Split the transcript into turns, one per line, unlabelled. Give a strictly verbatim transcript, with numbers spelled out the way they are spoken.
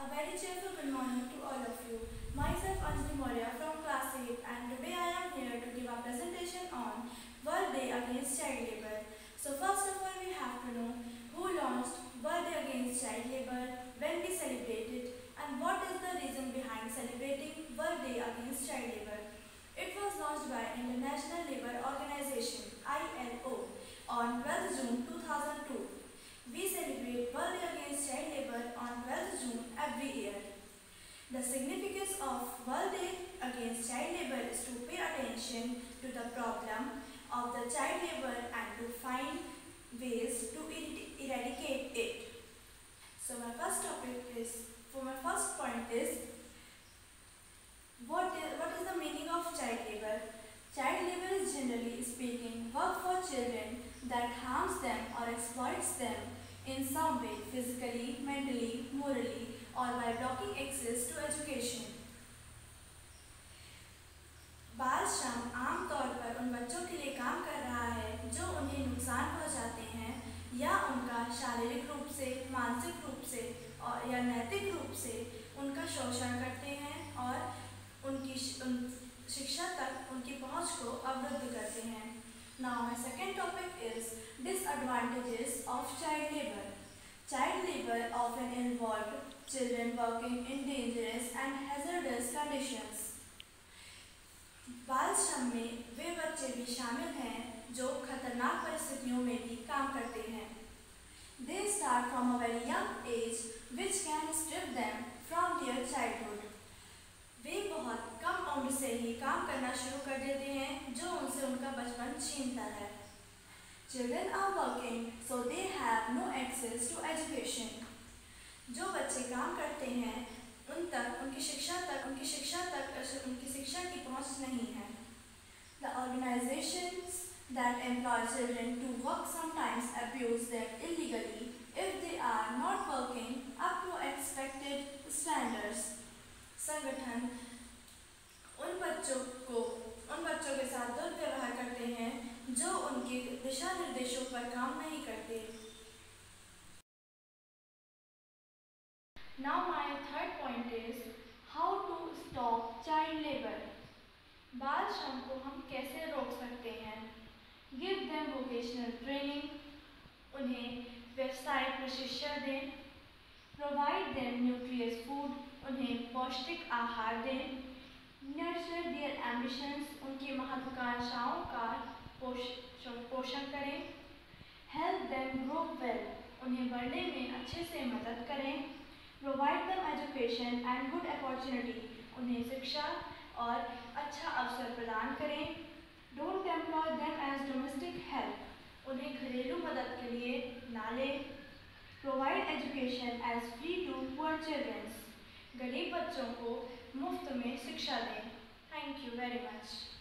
A very cheerful good morning to all of you. Myself Anjali Maurya from Class eight, and today I am here to give a presentation on World Day Against Child Labour. So first of all, we have to know who launched World Day Against Child Labour, when we celebrate it, and what is the reason behind celebrating World Day Against Child Labour. It was launched by International Labour Organization I L O on twelfth June two thousand two. We celebrate World Day Against Child Labour on twelfth June every year. The significance of World Day Against Child Labour is to pay attention to the problem of the child labour and to find ways to eradicate it. So my first topic is, for my first point is, what is, what is the meaning of child labour? Child labour is, generally speaking, work for children that harms them or exploits them in some way, physically, mentally, morally, or by blocking access to education. बाल श्रम आमतौर पर उन बच्चों के लिए काम कर रहा है जो उन्हें नुकसान पहुंचाते हैं या उनका शारीरिक रूप से, मानसिक रूप से और या नैतिक रूप से उनका शोषण करते हैं और उनकी उन शिक्षा तक उनकी पहुंच को अवरुद्ध करते हैं. Now my second topic is disadvantages of child labor. Child labor often involved children working in dangerous and hazardous conditions. बाल श्रम में वे बच्चे भी शामिल हैं जो खतरनाक परिस्थितियों में भी काम करते हैं. They start from a very young age which can strip them from their childhood. वे बहुत कम उम्र से ही काम करना शुरू कर देते हैं जो उनसे उनका बचपन छीनता है. Children are working so they have no access to education. जो बच्चे काम करते हैं उन तक उनकी शिक्षा तक उनकी शिक्षा तक उनकी शिक्षा की पहुंच नहीं है. The organizations that employ children to work sometimes abuse them illegally if they are not working up to expected standards. संगठन उन बच्चों को उन बच्चों के साथ दुर्व्यवहार करते हैं जो उनके दिशा निर्देशों पर काम नहीं करते. Now my third point is how to stop child labor. बाल श्रम को हम कैसे रोक सकते हैं? Give them vocational training. उन्हें व्यवसायिक प्रशिक्षण दें. Provide them nutritious food. उन्हें पौष्टिक आहार दें. Nurture their ambitions. उनकी महत्वाकांक्षाओं का पोषण करें. Help them grow well. उन्हें बढ़ने में अच्छे से मदद करें. Provide them education and good opportunity. उन्हें शिक्षा और अच्छा अवसर प्रदान करें. Don't employ them as domestic help. उन्हें घरेलू मदद के लिए ना लें. Provide education as free to poor children. गरीब बच्चों को मुफ्त में शिक्षा दें. Thank you very much.